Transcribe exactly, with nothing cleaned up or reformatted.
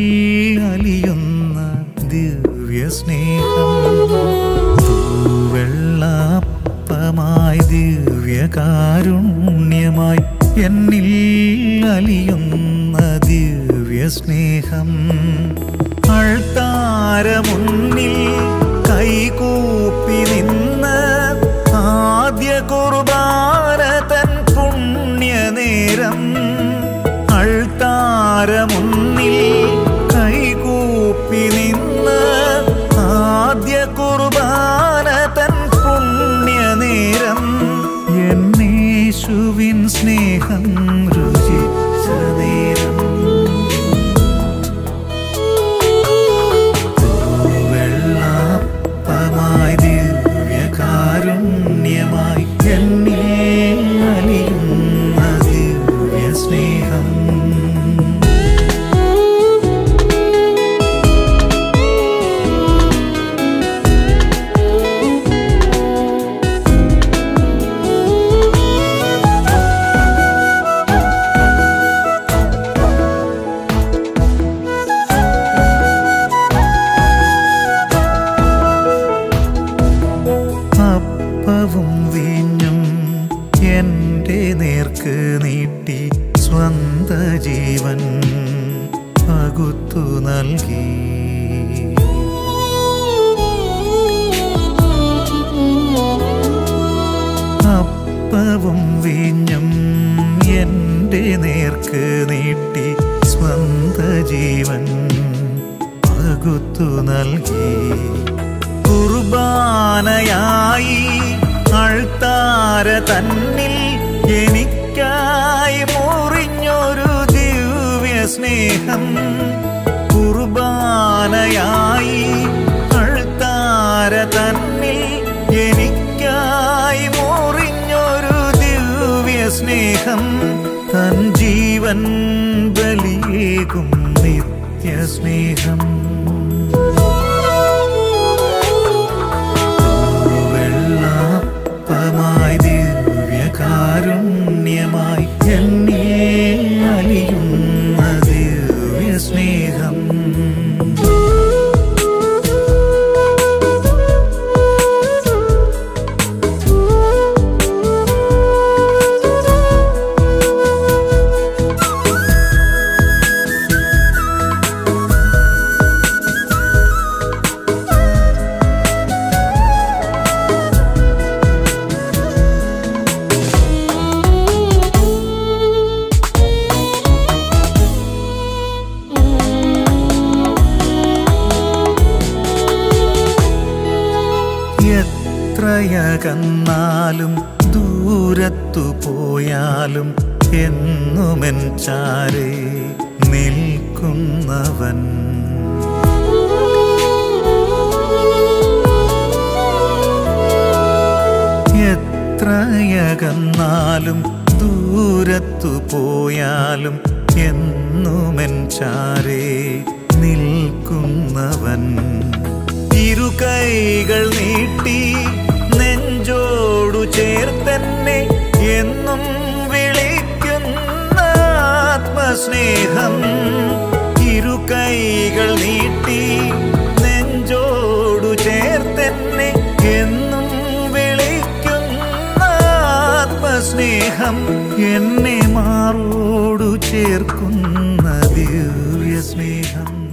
അലിയുന്ന ദിവ്യ സ്നേഹം തൂവെള്ളപ്പമായി ദിവ്യകാരുണ്യമായി എന്നിൽ അലിയുന്ന ദിവ്യ സ്നേഹം അൾത്താരമുന്നിൽ കൈകൂപ്പി നിന്ന് ആദ്യ കുർബാന തൻ പുണ്യനേരം അൾത്താരമുന്നിൽ കൈകൂപ്പി നിന്ന് ആദ്യ കുർബാന തൻ പുണ്യനേരം എന്നേശുവിൻ സ്നേഹം രുചിച്ച നേരം വെള്ളപ്പമായി ദിവ്യകാരുണ്യമായി എന്നിൽ അലിയുന്ന ദിവ്യ സ്നേഹം അപ്പവും വീഞ്ഞും എൻ്റെ നേർക്ക് നീട്ടി സ്വന്ത ജീവൻ പകുത്തു നൽകി അപ്പവും വീഞ്ഞും എൻ്റെ നേർക്ക് നീട്ടി സ്വന്ത ജീവൻ പകുത്തു നൽകി കുർബാനയായി അൾത്താര തന്നിൽ എനിക്കായി മുറിഞ്ഞൊരു ദിവ്യ സ്നേഹം കുർബാനയായി അൾത്താര തന്നിൽ എനിക്കായി മുറിഞ്ഞൊരു ദിവ്യ സ്നേഹം തൻ ജീവൻ ബലിയേകും നിത്യ സ്നേഹം വെള്ളപ്പമായി ദിവ്യകാരുണ്യമായി എന്നിൽ അലിയുന്ന ദിവ്യ സ്നേഹം എത്രയകന്നാലും ദൂരത്തു പോയാലും എന്നുമെൻ ചാരേ നിൽക്കുന്നവൻ എത്രയകന്നാലും ദൂരത്തു പോയാലും എന്നുമെൻ ചാരേ നിൽക്കുന്നവൻ ഇരു കൈകൾ നീട്ടി നെഞ്ചോടു ചേർത്തന്നെ എന്നും വിളിക്കുന്ന ആത്മസ്നേഹം ഇരു കൈകൾ നീട്ടി നെഞ്ചോടു ചേർത്തന്നെ എന്നും വിളിക്കുന്ന ആത്മസ്നേഹം എന്നെ മാറോടു ചേർക്കുന്ന ദിവ്യ സ്നേഹം